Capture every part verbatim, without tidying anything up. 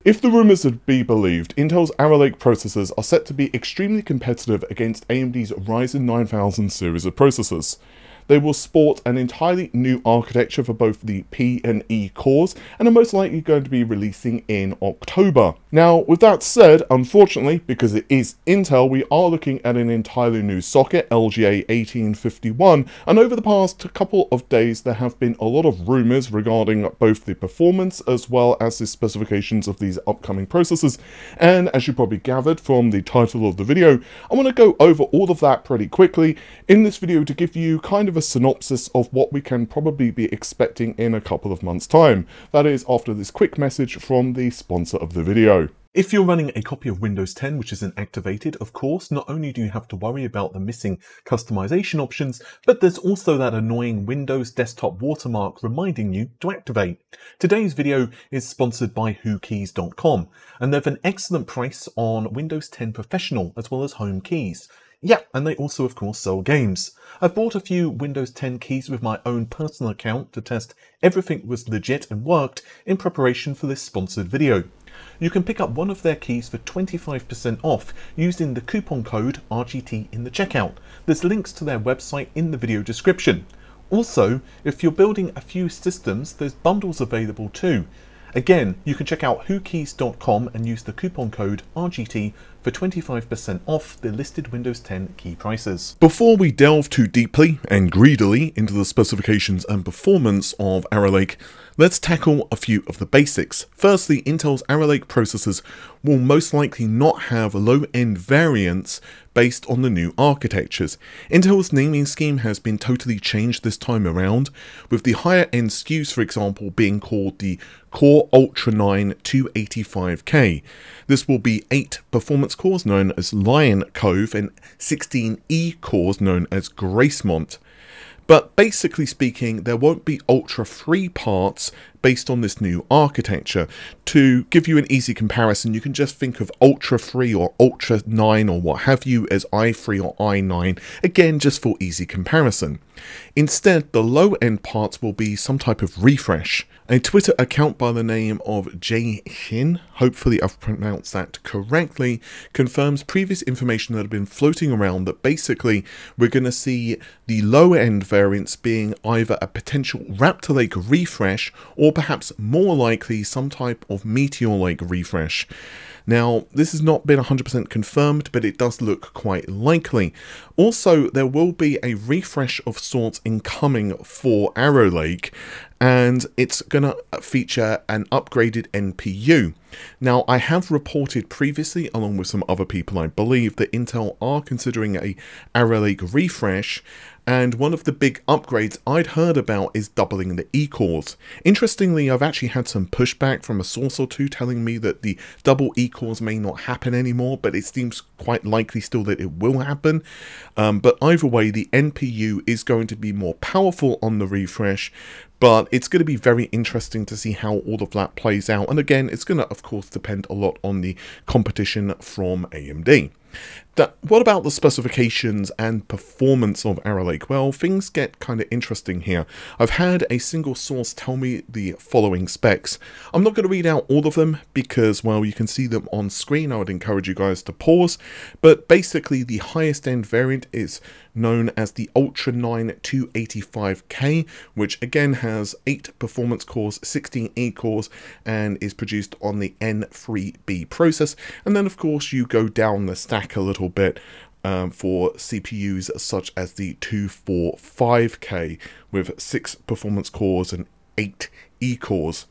If the rumours are to be believed, Intel's Arrow Lake processors are set to be extremely competitive against A M D's Ryzen nine thousand series of processors. They will sport an entirely new architecture for both the P and E cores, and are most likely going to be releasing in October. Now, with that said, unfortunately, because it is Intel, we are looking at an entirely new socket, L G A eighteen fifty-one, and over the past couple of days there have been a lot of rumours regarding both the performance as well as the specifications of these upcoming processors, and as you probably gathered from the title of the video, I want to go over all of that pretty quickly in this video to give you kind of a synopsis of what we can probably be expecting in a couple of months' time. That is after this quick message from the sponsor of the video. If you're running a copy of Windows ten which isn't activated, of course, not only do you have to worry about the missing customization options, but there's also that annoying Windows desktop watermark reminding you to activate. Today's video is sponsored by who keys dot com, and they have an excellent price on Windows ten Professional as well as Home Keys. Yeah, and they also of course sell games. I've bought a few Windows ten keys with my own personal account to test everything was legit and worked in preparation for this sponsored video. You can pick up one of their keys for twenty-five percent off using the coupon code R G T in the checkout. There's links to their website in the video description. Also, if you're building a few systems, there's bundles available too. Again, you can check out who keys dot com and use the coupon code R G T for twenty-five percent off the listed Windows ten key prices. Before we delve too deeply and greedily into the specifications and performance of Arrow Lake, let's tackle a few of the basics. Firstly, Intel's Arrow Lake processors will most likely not have low-end variants based on the new architectures. Intel's naming scheme has been totally changed this time around, with the higher end S K Us, for example, being called the Core Ultra nine two eighty-five K. This will be eight performance cores known as Lion Cove and sixteen E cores known as Gracemont. But basically speaking, there won't be Ultra three parts based on this new architecture. To give you an easy comparison, you can just think of Ultra three or Ultra nine or what have you as i three or i nine, again just for easy comparison. Instead, the low-end parts will be some type of refresh. A Twitter account by the name of Jay Hin, hopefully I've pronounced that correctly, confirms previous information that had been floating around that basically we're going to see the lower-end variants being either a potential Raptor Lake refresh or perhaps more likely some type of Meteor Lake refresh. Now, this has not been one hundred percent confirmed, but it does look quite likely. Also, there will be a refresh of sorts incoming for Arrow Lake, and it's going to feature an upgraded N P U. Now, I have reported previously, along with some other people I believe, that Intel are considering a Arrow Lake refresh, and one of the big upgrades I'd heard about is doubling the E cores. Interestingly, I've actually had some pushback from a source or two telling me that the double E cores may not happen anymore, but it seems quite likely still that it will happen. Um, but either way, the N P U is going to be more powerful on the refresh, but it's going to be very interesting to see how all of that plays out. And again, it's going to, of course, depend a lot on the competition from A M D. That, what about the specifications and performance of Arrow Lake? Well, things get kind of interesting here. I've had a single source tell me the following specs. I'm not going to read out all of them because, well, you can see them on screen. I would encourage you guys to pause. But basically, the highest end variant is known as the Ultra nine two eighty-five K, which again has eight performance cores, sixteen E cores, and is produced on the N three B process. And then, of course, you go down the stack a little bit um, for C P Us such as the two forty-five K with six performance cores and eight E cores.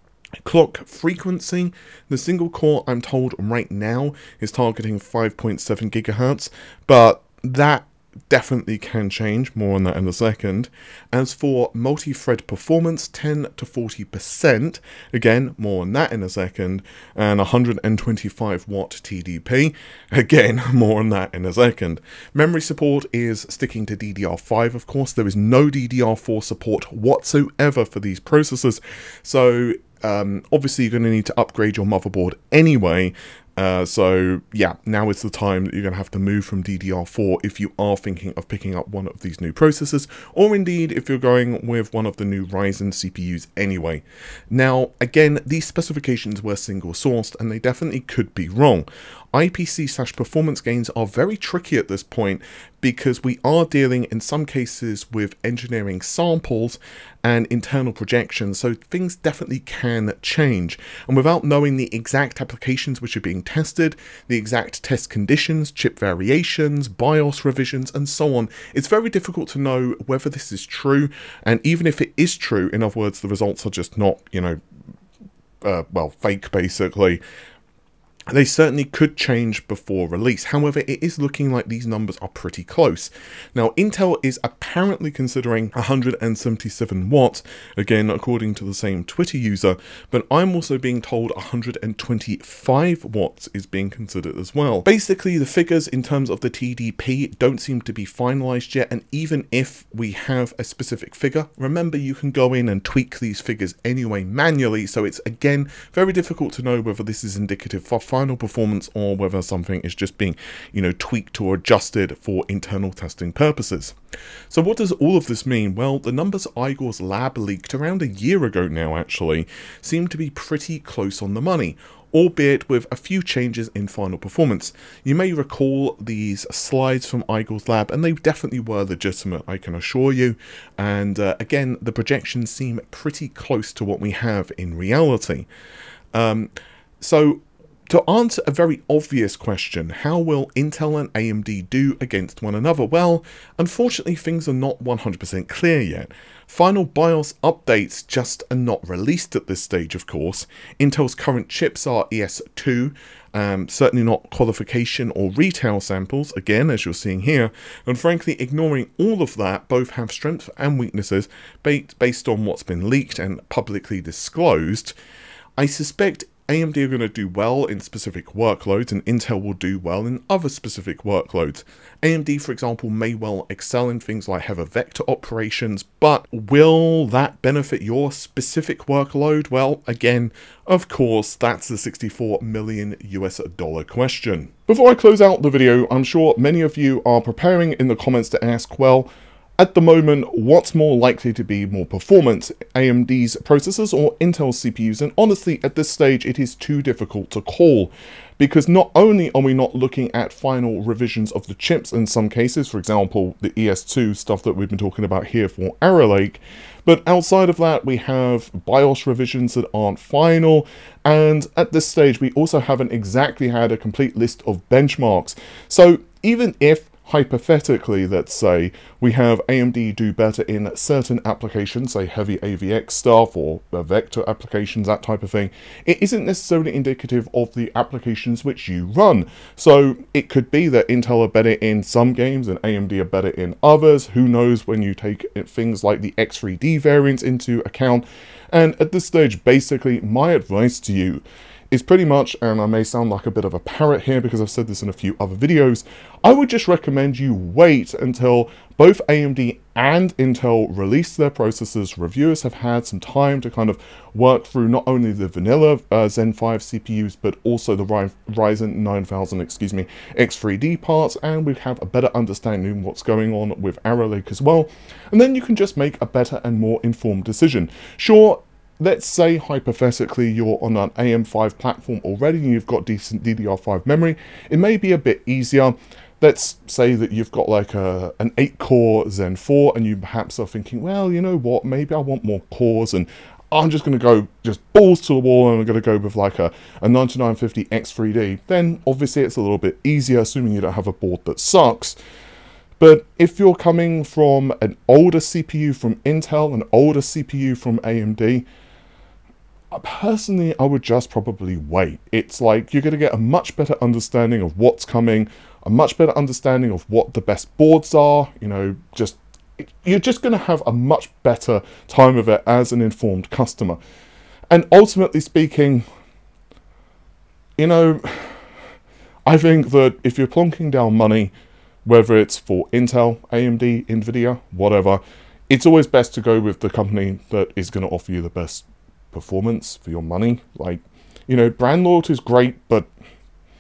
Clock frequency, the single core I'm told right now is targeting five point seven gigahertz, but that definitely can change, more on that in a second. As for multi-thread performance, ten to forty percent, again, more on that in a second, and one hundred twenty-five watt T D P, again, more on that in a second. Memory support is sticking to D D R five, of course. There is no D D R four support whatsoever for these processors, so Um, obviously, you're going to need to upgrade your motherboard anyway, Uh, so yeah, now is the time that you're going to have to move from D D R four if you are thinking of picking up one of these new processors, or indeed if you're going with one of the new Ryzen C P Us anyway. Now, again, these specifications were single sourced and they definitely could be wrong. I P C slash performance gains are very tricky at this point because we are dealing in some cases with engineering samples and internal projections, so things definitely can change. And without knowing the exact applications which are being tested, the exact test conditions, chip variations, BIOS revisions, and so on, it's very difficult to know whether this is true. And even if it is true, in other words, the results are just not, you know, uh, well, fake basically, they certainly could change before release. However, it is looking like these numbers are pretty close. Now, Intel is apparently considering one hundred seventy-seven watts, again, according to the same Twitter user, but I'm also being told one hundred twenty-five watts is being considered as well. Basically, the figures in terms of the T D P don't seem to be finalized yet, and even if we have a specific figure, remember you can go in and tweak these figures anyway manually, so it's again very difficult to know whether this is indicative for final performance or whether something is just being, you know, tweaked or adjusted for internal testing purposes. So what does all of this mean? Well, the numbers Igor's lab leaked around a year ago now actually seem to be pretty close on the money, albeit with a few changes in final performance. You may recall these slides from Igor's lab, and they definitely were legitimate, I can assure you. And uh, again, the projections seem pretty close to what we have in reality. Um, so to answer a very obvious question, how will Intel and A M D do against one another? Well, unfortunately things are not one hundred percent clear yet. Final BIOS updates just are not released at this stage, of course. Intel's current chips are E S two, um, certainly not qualification or retail samples, again, as you're seeing here, and frankly, ignoring all of that, both have strengths and weaknesses based on what's been leaked and publicly disclosed. I suspect A M D are going to do well in specific workloads, and Intel will do well in other specific workloads. A M D, for example, may well excel in things like header vector operations, but will that benefit your specific workload? Well, again, of course, that's the sixty-four million U S dollar question. Before I close out the video, I'm sure many of you are preparing in the comments to ask, well, at the moment, what's more likely to be more performance, A M D's processors or Intel's C P Us? And honestly, at this stage, it is too difficult to call, because not only are we not looking at final revisions of the chips in some cases, for example, the E S two stuff that we've been talking about here for Arrow Lake, but outside of that, we have BIOS revisions that aren't final, and at this stage, we also haven't exactly had a complete list of benchmarks. So even if hypothetically, let's say, we have A M D do better in certain applications, say heavy A V X stuff or uh, vector applications, that type of thing, it isn't necessarily indicative of the applications which you run. So it could be that Intel are better in some games and A M D are better in others. Who knows when you take things like the X three D variants into account. And at this stage, basically, my advice to you is pretty much, and I may sound like a bit of a parrot here because I've said this in a few other videos, I would just recommend you wait until both A M D and Intel release their processors. Reviewers have had some time to kind of work through not only the vanilla uh, Zen five C P Us, but also the Ryzen nine thousand, excuse me, X three D parts, and we have a better understanding of what's going on with Arrow Lake as well. And then you can just make a better and more informed decision. Sure, let's say hypothetically you're on an A M five platform already and you've got decent D D R five memory. It may be a bit easier. Let's say that you've got like a, an eight core Zen four and you perhaps are thinking, well, you know what, maybe I want more cores and I'm just going to go just balls to the wall and I'm going to go with like a, a ninety-nine fifty X three D. Then obviously it's a little bit easier, assuming you don't have a board that sucks. But if you're coming from an older C P U from Intel, an older C P U from A M D, personally, I would just probably wait. It's like you're going to get a much better understanding of what's coming, a much better understanding of what the best boards are, you know, just, you're just going to have a much better time of it as an informed customer. And ultimately speaking, you know, I think that if you're plonking down money, whether it's for Intel, A M D, Nvidia, whatever, it's always best to go with the company that is going to offer you the best performance for your money. Like, you know, brand loyalty is great, but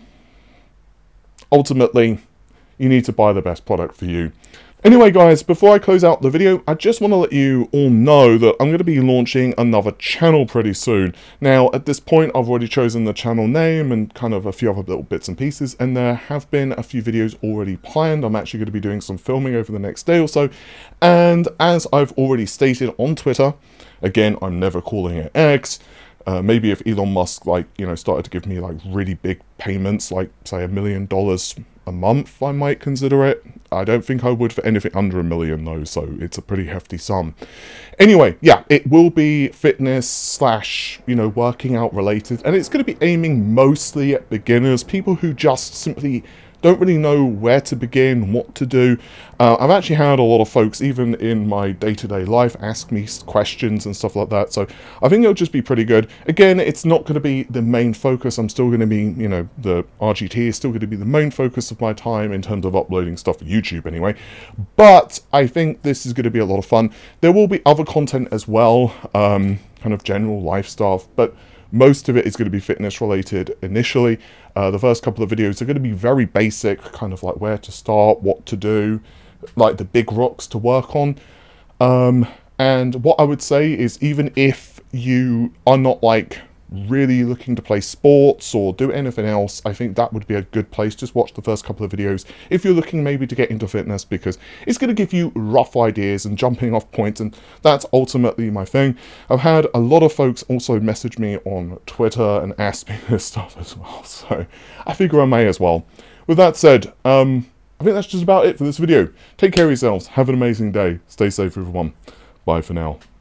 ultimately, you need to buy the best product for you. Anyway guys, before I close out the video, I just want to let you all know that I'm going to be launching another channel pretty soon. Now, at this point, I've already chosen the channel name and kind of a few other little bits and pieces, and there have been a few videos already planned. I'm actually going to be doing some filming over the next day or so, and as I've already stated on Twitter, again, I'm never calling it X. Uh, maybe if Elon Musk, like, you know, started to give me like really big payments, like say a million dollars a month, I might consider it. I don't think I would for anything under a million though, so it's a pretty hefty sum. Anyway, yeah, it will be fitness slash, you know, working out related, and it's going to be aiming mostly at beginners, people who just simply don't really know where to begin, what to do. Uh, I've actually had a lot of folks, even in my day-to-day life, ask me questions and stuff like that, so I think it'll just be pretty good. Again, it's not going to be the main focus. I'm still going to be, you know, the R G T is still going to be the main focus of my time in terms of uploading stuff for YouTube anyway, but I think this is going to be a lot of fun. There will be other content as well, um, kind of general life stuff, but most of it is going to be fitness related initially. Uh, the first couple of videos are going to be very basic, kind of like where to start, what to do, like the big rocks to work on. Um, and what I would say is, even if you are not like really looking to play sports or do anything else, I think that would be a good place. Just watch the first couple of videos if you're looking maybe to get into fitness, because it's going to give you rough ideas and jumping off points, and that's ultimately my thing. I've had a lot of folks also message me on Twitter and ask me this stuff as well, so I figure I may as well. With that said, um, I think that's just about it for this video. Take care of yourselves, have an amazing day, stay safe everyone, bye for now.